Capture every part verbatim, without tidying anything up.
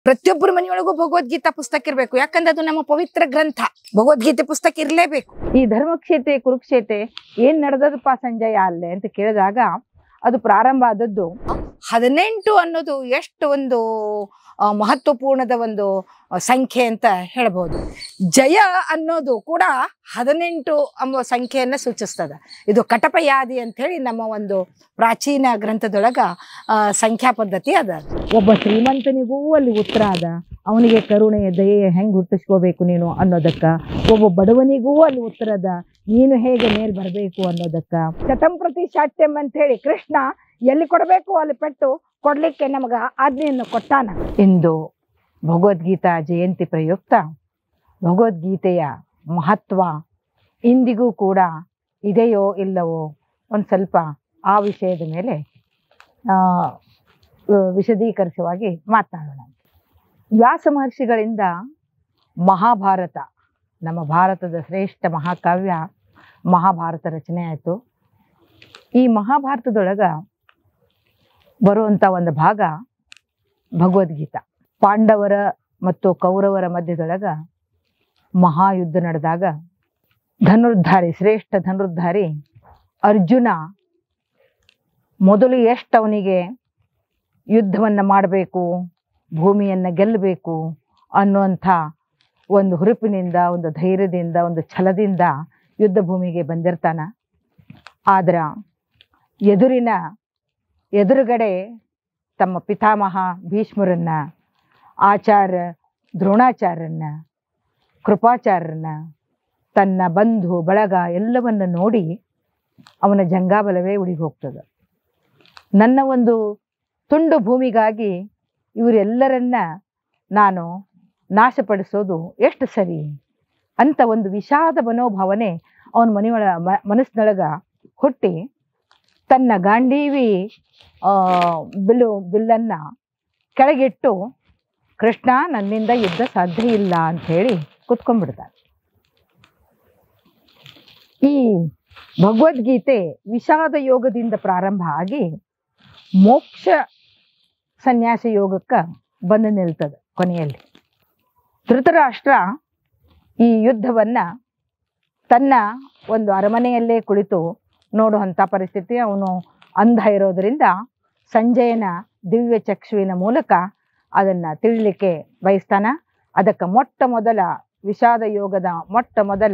ಪ್ರತಿಯೊಬ್ಬರ ಮನೆಯೊಳಗೂ ಭಗವದ್ಗೀತಾ ಪುಸ್ತಕ ಇರಬೇಕು. ಯಾಕಂದ್ರೆ ಅದು ನಮ್ಮ ಪವಿತ್ರ ಗ್ರಂಥ. ಭಗವದ್ಗೀತೆ ಪುಸ್ತಕ ಇರಲೇಬೇಕು. ಈ ಧರ್ಮಕ್ಷೇತ್ರ ಕುರುಕ್ಷೇತ್ರ ಏನ್ ನಡೆದದಪ್ಪ ಸಂಜಯ ಅಲ್ಲೇ ಅಂತ ಕೇಳಿದಾಗ ಅದು ಪ್ರಾರಂಭ ಆದದ್ದು ಹದಿನೆಂಟು ಅನ್ನೋದು ಎಷ್ಟು ಒಂದು ಮಹತ್ವಪೂರ್ಣದ ಒಂದು ಸಂಖ್ಯೆ ಅಂತ ಹೇಳ್ಬೋದು. ಜಯ ಅನ್ನೋದು ಕೂಡ ಹದಿನೆಂಟು ಎಂಬ ಸಂಖ್ಯೆಯನ್ನು ಸೂಚಿಸ್ತದೆ. ಇದು ಕಟಪಯಾದಿ ಅಂತ ಹೇಳಿ ನಮ್ಮ ಒಂದು ಪ್ರಾಚೀನ ಗ್ರಂಥದೊಳಗ ಸಂಖ್ಯಾ ಪದ್ಧತಿ ಅದ. ಒಬ್ಬ ಶ್ರೀಮಂತನಿಗೂ ಅಲ್ಲಿ ಉತ್ತರ ಅದ, ಅವನಿಗೆ ಕರುಣೆ ದಯೆ ಹೆಂಗೆ ಹುಟ್ಟಿಸ್ಕೋಬೇಕು ನೀನು ಅನ್ನೋದಕ್ಕ. ಒಬ್ಬ ಬಡವನಿಗೂ ಅಲ್ಲಿ ಉತ್ತರ ಅದ, ನೀನು ಹೇಗೆ ಮೇಲ್ ಬರಬೇಕು ಅನ್ನೋದಕ್ಕ. ಶತಂ ಪ್ರತಿ ಶಾಟ್ಯಂ ಅಂತ ಹೇಳಿ ಕೃಷ್ಣ ಎಲ್ಲಿ ಕೊಡಬೇಕು ಅಲ್ಲಿ ಪೆಟ್ಟು ಕೊಡ್ಲಿಕ್ಕೆ ನಮಗ ಆಜ್ಞೆಯನ್ನು ಕೊಟ್ಟಾನ. ಇಂದು ಭಗವದ್ಗೀತಾ ಜಯಂತಿ ಪ್ರಯುಕ್ತ ಭಗವದ್ಗೀತೆಯ ಮಹತ್ವ ಇಂದಿಗೂ ಕೂಡ ಇದೆಯೋ ಇಲ್ಲವೋ ಒಂದು ಸ್ವಲ್ಪ ಆ ವಿಷಯದ ಮೇಲೆ ವಿಶದೀಕರಿಸುವಾಗಿ ಮಾತನಾಡೋಣ. ವ್ಯಾಸ ಮಹರ್ಷಿಗಳಿಂದ ಮಹಾಭಾರತ, ನಮ್ಮ ಭಾರತದ ಶ್ರೇಷ್ಠ ಮಹಾಕಾವ್ಯ ಮಹಾಭಾರತ ರಚನೆ ಆಯಿತು. ಈ ಮಹಾಭಾರತದೊಳಗ ಬರುವಂಥ ಒಂದು ಭಾಗ ಭಗವದ್ಗೀತಾ. ಪಾಂಡವರ ಮತ್ತು ಕೌರವರ ಮಧ್ಯದೊಳಗ ಮಹಾಯುದ್ಧ ನಡೆದಾಗ ಧನುರ್ಧಾರಿ, ಶ್ರೇಷ್ಠ ಧನುರ್ಧಾರಿ ಅರ್ಜುನ ಮೊದಲು ಎಷ್ಟು ಅವನಿಗೆ ಯುದ್ಧವನ್ನು ಮಾಡಬೇಕು, ಭೂಮಿಯನ್ನು ಗೆಲ್ಲಬೇಕು ಅನ್ನುವಂಥ ಒಂದು ಹುರುಪಿನಿಂದ, ಒಂದು ಧೈರ್ಯದಿಂದ, ಒಂದು ಛಲದಿಂದ ಯುದ್ಧ ಭೂಮಿಗೆ ಬಂದಿರ್ತಾನ. ಆದ್ರೆ ಎದುರಿನ ಎದುರುಗಡೆ ತಮ್ಮ ಪಿತಾಮಹ ಭೀಷ್ಮರನ್ನ, ಆಚಾರ್ಯ ದ್ರೋಣಾಚಾರ್ಯರನ್ನ, ಕೃಪಾಚಾರ್ಯರನ್ನ, ತನ್ನ ಬಂಧು ಬಳಗ ಎಲ್ಲವನ್ನು ನೋಡಿ ಅವನ ಜಂಗಾಬಲವೇ ಉಳಿದು ಹೋಗ್ತದೆ. ನನ್ನ ಒಂದು ತುಂಡು ಭೂಮಿಗಾಗಿ ಇವರೆಲ್ಲರನ್ನ ನಾನು ನಾಶಪಡಿಸೋದು ಎಷ್ಟು ಸರಿ ಅಂತ ಒಂದು ವಿಷಾದ ಮನೋಭಾವನೆ ಅವನ ಮನೆಯೊಳ ಮನಸ್ಸಿನೊಳಗ ಹುಟ್ಟಿ ತನ್ನ ಗಾಂಡೀವಿ ಬಿಲ್ಲು ಬಿಲ್ಲನ್ನು ಕೆಳಗಿಟ್ಟು ಕೃಷ್ಣ ನನ್ನಿಂದ ಯುದ್ಧ ಸಾಧ್ಯ ಇಲ್ಲ ಅಂಥೇಳಿ ಕುತ್ಕೊಂಡ್ಬಿಡ್ತಾನೆ. ಈ ಭಗವದ್ಗೀತೆ ವಿಷಾದ ಯೋಗದಿಂದ ಪ್ರಾರಂಭ ಆಗಿ ಮೋಕ್ಷ ಸನ್ಯಾಸ ಯೋಗಕ್ಕೆ ಬಂದು ನಿಲ್ತದೆ ಕೊನೆಯಲ್ಲಿ. ಧೃತರಾಷ್ಟ್ರ ಈ ಯುದ್ಧವನ್ನು ತನ್ನ ಒಂದು ಅರಮನೆಯಲ್ಲೇ ಕುಳಿತು ನೋಡುವಂಥ ಪರಿಸ್ಥಿತಿ. ಅವನು ಅಂಧ ಇರೋದರಿಂದ ಸಂಜಯನ ದಿವ್ಯ ಚಕ್ಷುವಿನ ಮೂಲಕ ಅದನ್ನು ತಿಳಿಲಿಕ್ಕೆ ಬಯಸ್ತಾನ. ಅದಕ್ಕೆ ಮೊಟ್ಟ ಮೊದಲ ವಿಷಾದ ಯೋಗದ ಮೊಟ್ಟ ಮೊದಲ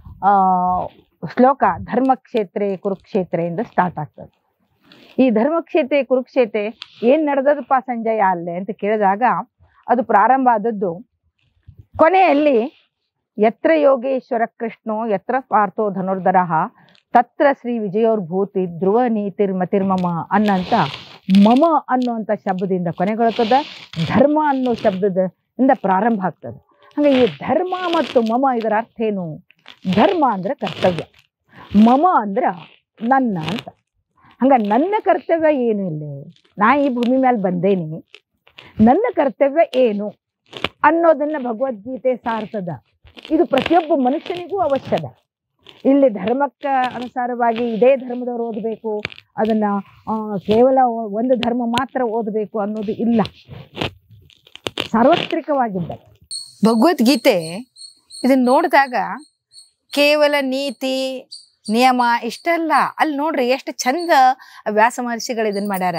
ಶ್ಲೋಕ ಧರ್ಮಕ್ಷೇತ್ರ ಕುರುಕ್ಷೇತ್ರ ಎಂದು ಸ್ಟಾರ್ಟ್ ಆಗ್ತದೆ. ಈ ಧರ್ಮಕ್ಷೇತ್ರ ಕುರುಕ್ಷೇತ್ರ ಏನು ನಡೆದದಪ್ಪ ಸಂಜಯ ಅಲ್ಲೇ ಅಂತ ಕೇಳಿದಾಗ ಅದು ಪ್ರಾರಂಭ ಆದದ್ದು ಕೊನೆಯಲ್ಲಿ ಯತ್ರ ಯೋಗೇಶ್ವರ ಕೃಷ್ಣೋ ಯತ್ರ ಪಾರ್ಥೋ ಧನುರ್ಧರಃ ತತ್ರ ಶ್ರೀ ವಿಜಯೋರ್ಭೂತಿ ಧ್ರುವ ನೀತಿರ್ ಮತಿರ್ಮಮ ಅನ್ನಂತ ಮಮ ಅನ್ನುವಂಥ ಶಬ್ದದಿಂದ ಕೊನೆಗೊಳ್ತದೆ. ಧರ್ಮ ಅನ್ನೋ ಶಬ್ದದಿಂದ ಪ್ರಾರಂಭ ಆಗ್ತದೆ. ಹಾಗೆ ಈ ಧರ್ಮ ಮತ್ತು ಮಮ ಇದರ ಅರ್ಥ ಏನು? ಧರ್ಮ ಅಂದ್ರೆ ಕರ್ತವ್ಯ, ಮಮ ಅಂದ್ರೆ ನನ್ನ ಅಂತ. ಹಂಗ ನನ್ನ ಕರ್ತವ್ಯ ಏನು? ಇಲ್ಲಿ ನಾ ಈ ಭೂಮಿ ಮೇಲೆ ಬಂದೇನಿ, ನನ್ನ ಕರ್ತವ್ಯ ಏನು ಅನ್ನೋದನ್ನ ಭಗವದ್ಗೀತೆ ಸಾರ್ತದ. ಇದು ಪ್ರತಿಯೊಬ್ಬ ಮನುಷ್ಯನಿಗೂ ಅವಶ್ಯದ. ಇಲ್ಲಿ ಧರ್ಮಕ್ಕೆ ಅನುಸಾರವಾಗಿ ಇದೇ ಧರ್ಮದವರು ಓದಬೇಕು, ಅದನ್ನು ಕೇವಲ ಒಂದು ಧರ್ಮ ಮಾತ್ರ ಓದಬೇಕು ಅನ್ನೋದು ಇಲ್ಲ, ಸಾರ್ವತ್ರಿಕವಾಗಿದ್ದ ಭಗವದ್ಗೀತೆ. ಇದನ್ನ ನೋಡಿದಾಗ ಕೇವಲ ನೀತಿ ನಿಯಮ ಇಷ್ಟಲ್ಲ, ಅಲ್ಲಿ ನೋಡ್ರಿ ಎಷ್ಟು ಚಂದ ವ್ಯಾಸ ಮಹರ್ಷಿಗಳು ಇದನ್ನ ಮಾಡ್ಯಾರ.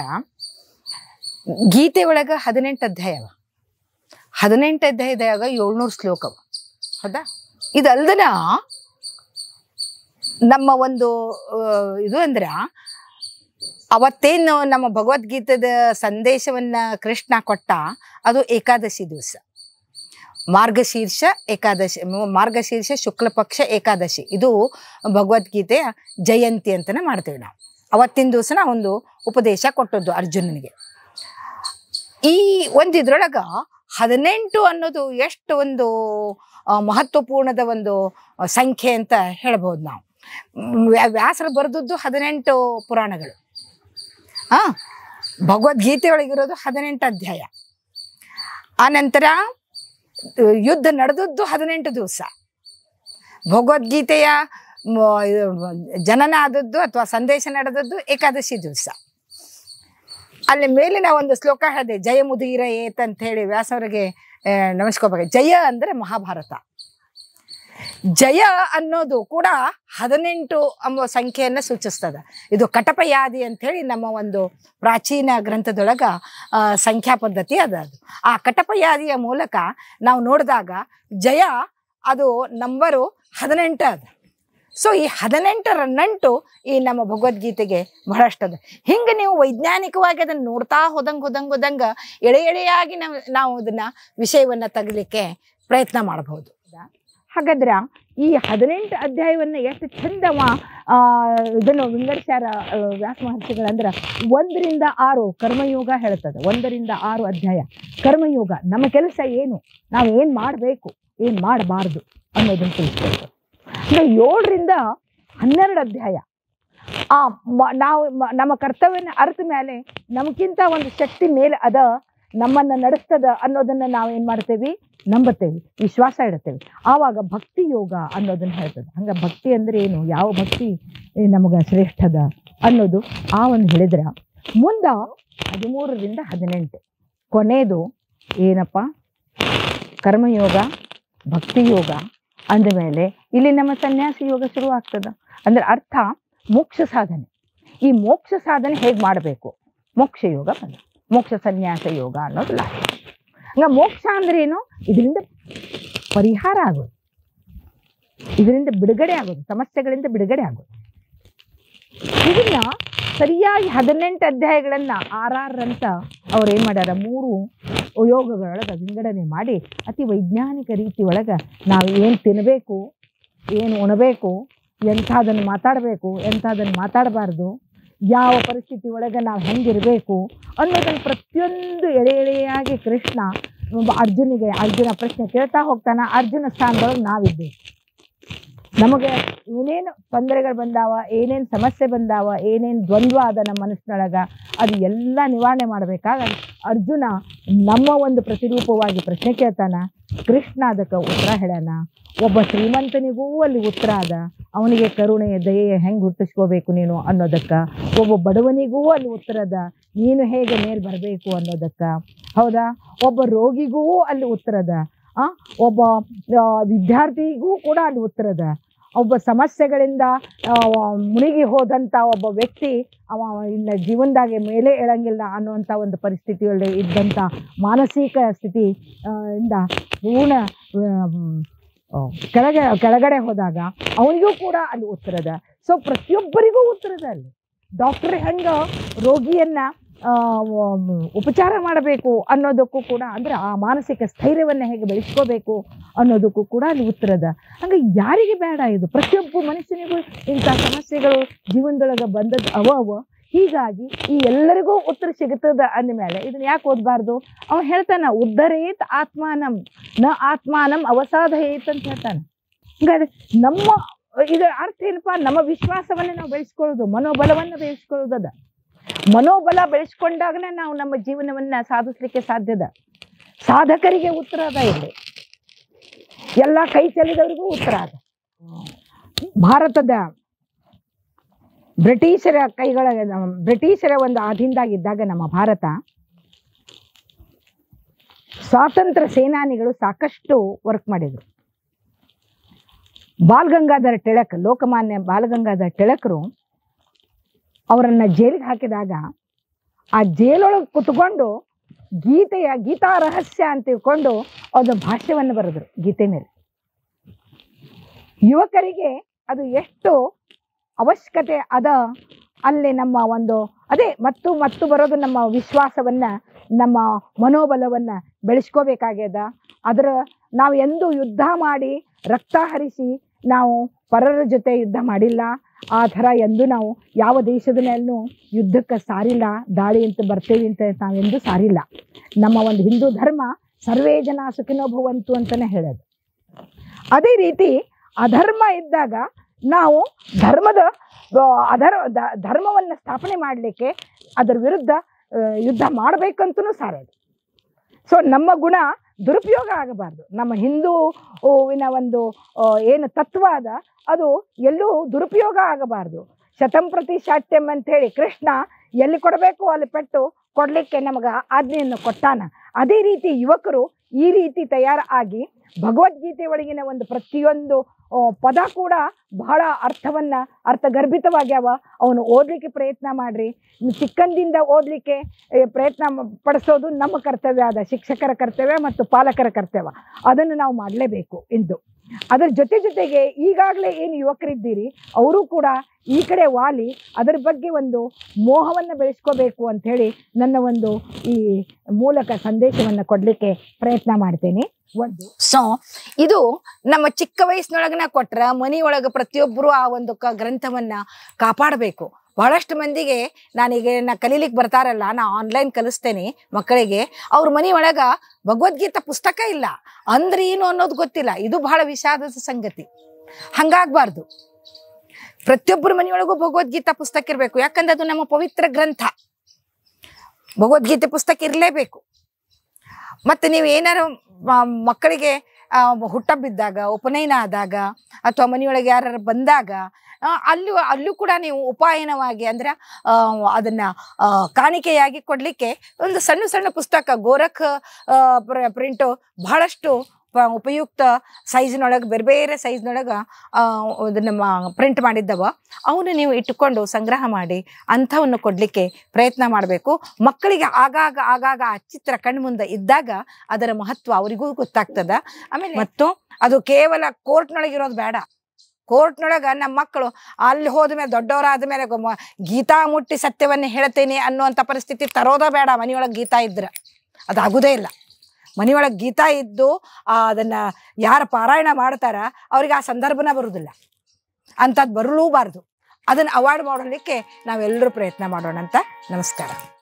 ಗೀತೆ ಒಳಗ ಹದಿನೆಂಟು ಅಧ್ಯಾಯವ, ಹದಿನೆಂಟು ಅಧ್ಯಾಯದಾಗ ಏಳ್ನೂರು ಶ್ಲೋಕವ. ಹೌದಾ? ಇದಲ್ದನ ನಮ್ಮ ಒಂದು ಇದು ಅಂದ್ರ ಅವತ್ತೇನು ನಮ್ಮ ಭಗವದ್ಗೀತೆದ ಸಂದೇಶವನ್ನ ಕೃಷ್ಣ ಕೊಟ್ಟ ಅದು ಏಕಾದಶಿ ದಿವಸ, ಮಾರ್ಗಶೀರ್ಷ ಏಕಾದಶಿ, ಮಾರ್ಗಶೀರ್ಷ ಶುಕ್ಲ ಪಕ್ಷ ಏಕಾದಶಿ. ಇದು ಭಗವದ್ಗೀತೆಯ ಜಯಂತಿ ಅಂತಲೇ ಮಾಡ್ತೇವೆ ನಾವು. ಅವತ್ತಿನ ದಿವಸನ ಒಂದು ಉಪದೇಶ ಕೊಟ್ಟದ್ದು ಅರ್ಜುನನಿಗೆ. ಈ ಒಂದು ಇದ್ರೊಳಗ ಹದಿನೆಂಟು ಅನ್ನೋದು ಎಷ್ಟು ಒಂದು ಮಹತ್ವಪೂರ್ಣದ ಒಂದು ಸಂಖ್ಯೆ ಅಂತ ಹೇಳ್ಬೋದು ನಾವು. ವ್ಯಾಸರು ಬರೆದದ್ದು ಹದಿನೆಂಟು ಪುರಾಣಗಳು. ಆ ಭಗವದ್ಗೀತೆ ಒಳಗಿರೋದು ಹದಿನೆಂಟು ಅಧ್ಯಾಯ. ಆ ನಂತರ ಯುದ್ಧ ನಡೆದದ್ದು ಹದಿನೆಂಟು ದಿವಸ. ಭಗವದ್ಗೀತೆಯ ಜನನ ಆದದ್ದು ಅಥವಾ ಸಂದೇಶ ನಡೆದದ್ದು ಏಕಾದಶಿ ದಿವಸ. ಅಲ್ಲಿ ಮೇಲಿನ ಒಂದು ಶ್ಲೋಕ ಹೇಳಿದೆ, ಜಯ ಮುದೀರ ಏತ್ ಅಂತ ಹೇಳಿ ವ್ಯಾಸವರಿಗೆ ನಮಸ್ಕೋಬೇಕು. ಜಯ ಅಂದ್ರೆ ಮಹಾಭಾರತ. ಜಯ ಅನ್ನೋದು ಕೂಡ ಹದಿನೆಂಟು ಎಂಬ ಸಂಖ್ಯೆಯನ್ನು ಸೂಚಿಸ್ತದೆ. ಇದು ಕಟಪಯಾದಿ ಅಂತ ಹೇಳಿ ನಮ್ಮ ಒಂದು ಪ್ರಾಚೀನ ಗ್ರಂಥದೊಳಗ ಸಂಖ್ಯಾ ಪದ್ಧತಿ ಅದ. ಅದು ಆ ಕಟಪಯಾದಿಯ ಮೂಲಕ ನಾವು ನೋಡಿದಾಗ ಜಯ ಅದು ನಂಬರು ಹದಿನೆಂಟು ಅದ. ಸೊ ಈ ಹದಿನೆಂಟರ ನಂಟು ಈ ನಮ್ಮ ಭಗವದ್ಗೀತೆಗೆ ಬಹಳಷ್ಟದ. ಹಿಂಗೆ ನೀವು ವೈಜ್ಞಾನಿಕವಾಗಿ ಅದನ್ನು ನೋಡ್ತಾ ಹೋದಂಗೆ ಹೋದಂಗೆ ಹೋದಂಗೆ ಎಳೆ ಎಳೆಯಾಗಿ ನಾವು ನಾವು ಅದನ್ನ ವಿಷಯವನ್ನ ತೆಗಲಿಕ್ಕೆ ಪ್ರಯತ್ನ ಮಾಡಬಹುದು. ಹಾಗಾದ್ರೆ ಈ ಹದಿನೆಂಟು ಅಧ್ಯಾಯವನ್ನ ಎಷ್ಟು ಚಂದವ ಆ ಇದನ್ನು ವಿಂಗಡಿಸ್ಯಾರ ವ್ಯಾಸ ಮಹರ್ಷಿಗಳಂದ್ರ, ಒಂದರಿಂದ ಆರು ಕರ್ಮಯೋಗ ಹೇಳ್ತದೆ. ಒಂದರಿಂದ ಆರು ಅಧ್ಯಾಯ ಕರ್ಮಯೋಗ, ನಮ್ಮ ಕೆಲಸ ಏನು, ನಾವು ಏನ್ ಮಾಡಬೇಕು ಏನ್ ಮಾಡಬಾರ್ದು ಅನ್ನೋದನ್ನು ತಿಳಿಸ್ಕೊಡ್ತದೆ. ಅಂದ್ರೆ ಏಳರಿಂದ ಹನ್ನೆರಡು ಅಧ್ಯಾಯ ಆ ನಾವು ನಮ್ಮ ಕರ್ತವ್ಯನ ಅರ್ಥ ಮೇಲೆ ನಮ್ಗಿಂತ ಒಂದು ಶಕ್ತಿ ಮೇಲೆ ಅದ, ನಮ್ಮನ್ನ ನಡೆಸ್ತದ ಅನ್ನೋದನ್ನ ನಾವು ಏನ್ ಮಾಡ್ತೇವಿ, ನಂಬತ್ತೇವಿ, ವಿಶ್ವಾಸ ಇಡ್ತೇವೆ. ಆವಾಗ ಭಕ್ತಿ ಯೋಗ ಅನ್ನೋದನ್ನ ಹೇಳ್ತದೆ. ಹಂಗ ಭಕ್ತಿ ಅಂದ್ರೆ ಏನು, ಯಾವ ಭಕ್ತಿ ನಮಗ ಶ್ರೇಷ್ಠದ ಅನ್ನೋದು ಆ ಒಂದು ಹೇಳಿದ್ರ ಮುಂದ ಹದಿಮೂರರಿಂದ ಹದಿನೆಂಟು ಕೊನೆಯದು ಏನಪ್ಪ, ಕರ್ಮಯೋಗ, ಭಕ್ತಿ ಯೋಗ ಅಂದಮೇಲೆ ಇಲ್ಲಿ ನಮ್ಮ ಸನ್ಯಾಸ ಯೋಗ ಶುರು ಆಗ್ತದ. ಅಂದ್ರೆ ಅರ್ಥ ಮೋಕ್ಷ ಸಾಧನೆ. ಈ ಮೋಕ್ಷ ಸಾಧನೆ ಹೇಗೆ ಮಾಡಬೇಕು, ಮೋಕ್ಷ ಯೋಗ ಬಂದ, ಮೋಕ್ಷ ಸನ್ಯಾಸ ಯೋಗ ಅನ್ನೋದು ಲಾಸ್ಟ್. ಹಂಗ ಮೋಕ್ಷ ಅಂದ್ರೆ ಏನು, ಇದರಿಂದ ಪರಿಹಾರ ಆಗೋದು, ಇದರಿಂದ ಬಿಡುಗಡೆ ಆಗೋದು, ಸಮಸ್ಯೆಗಳಿಂದ ಬಿಡುಗಡೆ ಆಗೋದು. ಇದನ್ನ ಸರಿಯಾಗಿ ಹದಿನೆಂಟು ಅಧ್ಯಾಯಗಳನ್ನ ಆರಾರಂತ ಅವ್ರು ಏನ್ ಮಾಡ್ಯಾರ, ಮೂರು ಯೋಗಗಳೊಳಗೆ ವಿಂಗಡಣೆ ಮಾಡಿ ಅತಿ ವೈಜ್ಞಾನಿಕ ರೀತಿ ಒಳಗ ನಾವು ಏನು ತಿನ್ನಬೇಕು, ಏನು ಉಣಬೇಕು, ಎಂಥದನ್ನು ಮಾತಾಡಬೇಕು, ಎಂಥದನ್ನು ಮಾತಾಡಬಾರ್ದು, ಯಾವ ಪರಿಸ್ಥಿತಿ ಒಳಗೆ ನಾವು ಹೆಂಗಿರಬೇಕು ಅನ್ನೋದನ್ನು ಪ್ರತಿಯೊಂದು ಎಳೆ ಎಳೆಯಾಗಿ ಕೃಷ್ಣ ಅರ್ಜುನಿಗೆ ಅರ್ಜುನ ಪ್ರಶ್ನೆ ಕೇಳ್ತಾ ಹೋಗ್ತಾನ. ಅರ್ಜುನ ಸ್ಥಾನದೊಳಗೆ ನಾವಿದ್ದೇವೆ. ನಮಗೆ ಏನೇನು ತೊಂದರೆಗಳು ಬಂದಾವ, ಏನೇನು ಸಮಸ್ಯೆ ಬಂದಾವ, ಏನೇನು ದ್ವಂದ್ವ ಅದ ನಮ್ಮ ಮನಸ್ಸಿನೊಳಗ, ಅದು ಎಲ್ಲ ನಿವಾರಣೆ ಮಾಡಬೇಕಾಗ ಅರ್ಜುನ ನಮ್ಮ ಒಂದು ಪ್ರತಿರೂಪವಾಗಿ ಪ್ರಶ್ನೆ ಕೇಳ್ತಾನ. ಕೃಷ್ಣ ಅದಕ್ಕೆ ಉತ್ತರ ಹೇಳ್ಯಾನ. ಒಬ್ಬ ಶ್ರೀಮಂತನಿಗೂ ಅಲ್ಲಿ ಉತ್ತರ ಅದ, ಅವನಿಗೆ ಕರುಣೆ ದಯೆ ಹೆಂಗೆ ಹುಟ್ಟಿಸ್ಕೋಬೇಕು ನೀನು ಅನ್ನೋದಕ್ಕೆ. ಒಬ್ಬ ಬಡವನಿಗೂ ಅಲ್ಲಿ ಉತ್ತರ ಅದ, ನೀನು ಹೇಗೆ ಮೇಲ್ ಬರಬೇಕು ಅನ್ನೋದಕ್ಕೆ. ಹೌದಾ, ಒಬ್ಬ ರೋಗಿಗೂ ಅಲ್ಲಿ ಉತ್ತರ ಅದ, ಆ ಒಬ್ಬ ವಿದ್ಯಾರ್ಥಿಗೂ ಕೂಡ ಅಲ್ಲಿ ಉತ್ತರ ಅದ. ಒಬ್ಬ ಸಮಸ್ಯೆಗಳಿಂದ ಮುಳುಗಿ ಹೋದಂಥ ಒಬ್ಬ ವ್ಯಕ್ತಿ ಅವ ಇನ್ನ ಜೀವನದಾಗೆ ಮೇಲೆ ಏಳಂಗಿಲ್ಲ ಅನ್ನುವಂಥ ಒಂದು ಪರಿಸ್ಥಿತಿಯಲ್ಲಿ ಇದ್ದಂಥ ಮಾನಸಿಕ ಸ್ಥಿತಿ ಇಂದ ಪೂರ್ಣ ಕೆಳಗೆ ಕೆಳಗಡೆ ಹೋದಾಗ ಅವನಿಗೂ ಕೂಡ ಅಲ್ಲಿ ಉತ್ತರದ. ಸೊ ಪ್ರತಿಯೊಬ್ಬರಿಗೂ ಉತ್ತರದ. ಅಲ್ಲಿ ಡಾಕ್ಟರ್ ಹೆಂಗ ರೋಗಿಯನ್ನ ಉಪಚಾರ ಮಾಡಬೇಕು ಅನ್ನೋದಕ್ಕೂ ಕೂಡ, ಅಂದ್ರೆ ಆ ಮಾನಸಿಕ ಸ್ಥೈರ್ಯವನ್ನು ಹೇಗೆ ಬೆಳೆಸ್ಕೋಬೇಕು ಅನ್ನೋದಕ್ಕೂ ಕೂಡ ಅಲ್ಲಿ ಉತ್ತರದ. ಹಂಗೆ ಯಾರಿಗೆ ಬೇಡ ಇದು, ಪ್ರತಿಯೊಬ್ಬ ಮನುಷ್ಯನಿಗೂ ಇಂಥ ಸಮಸ್ಯೆಗಳು ಜೀವನದೊಳಗೆ ಬಂದದ್ದು ಅವ ಅವ ಹೀಗಾಗಿ ಈ ಎಲ್ಲರಿಗೂ ಉತ್ತರ ಸಿಗುತ್ತದ ಅಂದಮೇಲೆ ಇದನ್ನ ಯಾಕೆ ಓದಬಾರ್ದು? ಅವ ಹೇಳ್ತಾನ, ಉದ್ಧರೇತ್ ಆತ್ಮಾನಂ ನ ಆತ್ಮಾನಂ ಅವಸಾಧಯೇತ್ ಅಂತ ಹೇಳ್ತಾನೆ. ಹಂಗಾದ್ರೆ ನಮ್ಮ ಇದರ ಅರ್ಥ ಏನಪ್ಪಾ, ನಮ್ಮ ವಿಶ್ವಾಸವನ್ನ ನಾವು ಬೆಳೆಸ್ಕೊಳ್ಳೋದು, ಮನೋಬಲವನ್ನ ಬೆಳೆಸ್ಕೊಳ್ಳೋದದ. ಮನೋಬಲ ಬೆಳೆಸ್ಕೊಂಡಾಗನೇ ನಾವು ನಮ್ಮ ಜೀವನವನ್ನ ಸಾಧಿಸ್ಲಿಕ್ಕೆ ಸಾಧ್ಯದ. ಸಾಧಕರಿಗೆ ಉತ್ತರ ಅದ, ಇಲ್ಲಿ ಎಲ್ಲ ಕೈ ಚೆಲ್ಲಿದವರಿಗೂ ಉತ್ತರ ಅದ. ಭಾರತದ ಬ್ರಿಟಿಷರ ಕೈಗಳ ಬ್ರಿಟಿಷರ ಒಂದು ಅಧೀನದಾಗಿದ್ದಾಗ ನಮ್ಮ ಭಾರತ ಸ್ವಾತಂತ್ರ್ಯ ಸೇನಾನಿಗಳು ಸಾಕಷ್ಟು ವರ್ಕ್ ಮಾಡಿದ್ರು. ಬಾಲ್ ಗಂಗಾಧರ ತಿಲಕ್, ಲೋಕಮಾನ್ಯ ಬಾಲ್ ಗಂಗಾಧರ ತಿಲಕರು ಅವರನ್ನ ಜೈಲಿಗೆ ಹಾಕಿದಾಗ ಆ ಜೈಲೊಳಗೆ ಕುತ್ಕೊಂಡು ಗೀತೆಯ ಗೀತಾ ರಹಸ್ಯ ಅಂತ ತಿಳ್ಕೊಂಡು ಒಂದು ಭಾಷ್ಯವನ್ನು ಬರೆದ್ರು ಗೀತೆ ಮೇಲೆ. ಯುವಕರಿಗೆ ಅದು ಎಷ್ಟು ಅವಶ್ಯಕತೆ ಅದ, ಅಲ್ಲಿ ನಮ್ಮ ಒಂದು ಅದೇ ಮತ್ತು ಮತ್ತು ಬರೋದು ನಮ್ಮ ವಿಶ್ವಾಸವನ್ನ, ನಮ್ಮ ಮನೋಬಲವನ್ನ ಬೆಳೆಸ್ಕೋಬೇಕಾಗ್ಯದ. ಅದರ ನಾವು ಎಂದು ಯುದ್ಧ ಮಾಡಿ ರಕ್ತ ಹರಿಸಿ ನಾವು ಪರರ ಜೊತೆ ಯುದ್ಧ ಮಾಡಿಲ್ಲ. ಆ ಥರ ಎಂದು ನಾವು ಯಾವ ದೇಶದ ಮೇಲೂ ಯುದ್ಧಕ್ಕೆ ಸಾರಿಲ್ಲ, ದಾಳಿ ಅಂತ ಬರ್ತೇವೆ ಅಂತ ನಾವೆಂದೂ ಸಾರಿಲ್ಲ. ನಮ್ಮ ಒಂದು ಹಿಂದೂ ಧರ್ಮ ಸರ್ವೇ ಜನ ಸುಖಿನೋ ಭವಂತು ಅಂತಲೇ ಹೇಳೋದು. ಅದೇ ರೀತಿ ಅಧರ್ಮ ಇದ್ದಾಗ ನಾವು ಧರ್ಮದ ಅಧರ್ ಧರ್ಮವನ್ನು ಸ್ಥಾಪನೆ ಮಾಡಲಿಕ್ಕೆ ಅದರ ವಿರುದ್ಧ ಯುದ್ಧ ಮಾಡಬೇಕಂತನೂ ಸಾರೋದು. ಸೊ ನಮ್ಮ ಗುಣ ದುರುಪಯೋಗ ಆಗಬಾರ್ದು. ನಮ್ಮ ಹಿಂದೂವಿನ ಒಂದು ಏನು ತತ್ವ ಅದ ಅದು ಎಲ್ಲೂ ದುರುಪಯೋಗ ಆಗಬಾರ್ದು. ಶತಂ ಪ್ರತಿ ಶಾಟ್ಯಂ ಅಂತ ಹೇಳಿ ಕೃಷ್ಣ ಎಲ್ಲಿ ಕೊಡಬೇಕು ಅಲ್ಲಿ ಪೆಟ್ಟು ಕೊಡ್ಲಿಕ್ಕೆ ನಮಗ ಆಜ್ಞೆಯನ್ನು ಕೊಟ್ಟಾನ. ಅದೇ ರೀತಿ ಯುವಕರು ಈ ರೀತಿ ತಯಾರು ಆಗಿ ಭಗವದ್ಗೀತೆ ಒಳಗಿನ ಒಂದು ಪ್ರತಿಯೊಂದು ಪದ ಕೂಡ ಬಹಳ ಅರ್ಥವನ್ನ ಅರ್ಥಗರ್ಭಿತವಾಗ್ಯಾವ. ಅವನು ಓದಲಿಕ್ಕೆ ಪ್ರಯತ್ನ ಮಾಡ್ರಿ. ಚಿಕ್ಕಂದಿಂದ ಓದಲಿಕ್ಕೆ ಪ್ರಯತ್ನ ಪಡಿಸೋದು ನಮ್ಮ ಕರ್ತವ್ಯ ಅದ, ಶಿಕ್ಷಕರ ಕರ್ತವ್ಯ ಮತ್ತು ಪಾಲಕರ ಕರ್ತವ್ಯ. ಅದನ್ನು ನಾವು ಮಾಡಲೇಬೇಕು ಎಂದು. ಅದರ ಜೊತೆ ಜೊತೆಗೆ ಈಗಾಗಲೇ ಏನು ಯುವಕರಿದ್ದೀರಿ ಅವರು ಕೂಡ ಈ ಕಡೆ ವಾಲಿ ಅದರ ಬಗ್ಗೆ ಒಂದು ಮೋಹವನ್ನು ಬೆಳೆಸ್ಕೋಬೇಕು ಅಂಥೇಳಿ ನನ್ನ ಒಂದು ಈ ಮೂಲಕ ಸಂದೇಶವನ್ನು ಕೊಡಲಿಕ್ಕೆ ಪ್ರಯತ್ನ ಮಾಡ್ತೇನೆ. ಒಂದು ಸೊ ಇದು ನಮ್ಮ ಚಿಕ್ಕ ವಯಸ್ಸಿನೊಳಗನ ಕೊಟ್ರ ಮನೆಯೊಳಗೆ ಪ್ರತಿಯೊಬ್ಬರು ಆ ಒಂದು ಕ ಗ್ರಂಥವನ್ನ ಕಾಪಾಡಬೇಕು. ಬಹಳಷ್ಟು ಮಂದಿಗೆ ನಾನೀಗ ನಾ ಕಲೀಲಿಕ್ಕೆ ಬರ್ತಾರಲ್ಲ, ನಾ ಆನ್ಲೈನ್ ಕಲಿಸ್ತೇನೆ ಮಕ್ಕಳಿಗೆ. ಅವ್ರ ಮನೆಯೊಳಗ ಭಗವದ್ಗೀತಾ ಪುಸ್ತಕ ಇಲ್ಲ ಅಂದ್ರೆ ಏನು ಅನ್ನೋದು ಗೊತ್ತಿಲ್ಲ. ಇದು ಬಹಳ ವಿಷಾದದ ಸಂಗತಿ. ಹಂಗಾಗ್ಬಾರ್ದು. ಪ್ರತಿಯೊಬ್ಬರ ಮನೆಯೊಳಗೂ ಭಗವದ್ಗೀತಾ ಪುಸ್ತಕ ಇರಬೇಕು. ಯಾಕಂದ್ರೆ ಅದು ನಮ್ಮ ಪವಿತ್ರ ಗ್ರಂಥ. ಭಗವದ್ಗೀತೆ ಪುಸ್ತಕ ಇರಲೇಬೇಕು. ಮತ್ತೆ ನೀವು ಏನಾರು ಮಕ್ಕಳಿಗೆ ಹುಟ್ಟಬ್ಬಿದ್ದಾಗ, ಉಪನಯನ ಆದಾಗ ಅಥವಾ ಮನೆಯೊಳಗೆ ಯಾರು ಬಂದಾಗ ಅಲ್ಲೂ ಅಲ್ಲೂ ಕೂಡ ನೀವು ಉಪಾಯನವಾಗಿ ಅಂದ್ರೆ ಅದನ್ನ ಕಾಣಿಕೆಯಾಗಿ ಕೊಡ್ಲಿಕ್ಕೆ ಒಂದು ಸಣ್ಣ ಸಣ್ಣ ಪುಸ್ತಕ ಗೋರಖ್ ಪ್ರಿಂಟು ಬಹಳಷ್ಟು ಉಪಯುಕ್ತ ಸೈಜ್ನೊಳಗೆ ಬೇರೆ ಬೇರೆ ಸೈಜ್ನೊಳಗೆ ನಮ್ಮ ಪ್ರಿಂಟ್ ಮಾಡಿದ್ದವ ಅವನು ನೀವು ಇಟ್ಟುಕೊಂಡು ಸಂಗ್ರಹ ಮಾಡಿ ಅಂಥವನ್ನು ಕೊಡಲಿಕ್ಕೆ ಪ್ರಯತ್ನ ಮಾಡಬೇಕು. ಮಕ್ಕಳಿಗೆ ಆಗಾಗ ಆಗಾಗ ಆ ಚಿತ್ರ ಕಣ್ಮುಂದೆ ಇದ್ದಾಗ ಅದರ ಮಹತ್ವ ಅವರಿಗೂ ಗೊತ್ತಾಗ್ತದ. ಆಮೇಲೆ ಮತ್ತು ಅದು ಕೇವಲ ಕೋರ್ಟ್ನೊಳಗಿರೋದು ಬೇಡ. ಕೋರ್ಟ್ನೊಳಗೆ ನಮ್ಮ ಮಕ್ಕಳು ಅಲ್ಲಿ ಹೋದ್ಮೇಲೆ ದೊಡ್ಡವರಾದ ಮೇಲೆ ಗೀತಾ ಮುಟ್ಟಿ ಸತ್ಯವನ್ನೇ ಹೇಳ್ತೇನೆ ಅನ್ನುವಂಥ ಪರಿಸ್ಥಿತಿ ತರೋದ ಬೇಡ. ಮನೆಯೊಳಗೆ ಗೀತಾ ಇದ್ರೆ ಅದಾಗುದೇ ಇಲ್ಲ. ಮನೆಯೊಳಗೆ ಗೀತಾ ಇದ್ದು ಅದನ್ನು ಯಾರು ಪಾರಾಯಣ ಮಾಡ್ತಾರ ಅವ್ರಿಗೆ ಆ ಸಂದರ್ಭನ ಬರುವುದಿಲ್ಲ. ಅಂಥದ್ದು ಬರಲೂಬಾರ್ದು. ಅದನ್ನು ಅವಾಯ್ಡ್ ಮಾಡಲಿಕ್ಕೆ ನಾವೆಲ್ಲರೂ ಪ್ರಯತ್ನ ಮಾಡೋಣ ಅಂತ. ನಮಸ್ಕಾರ.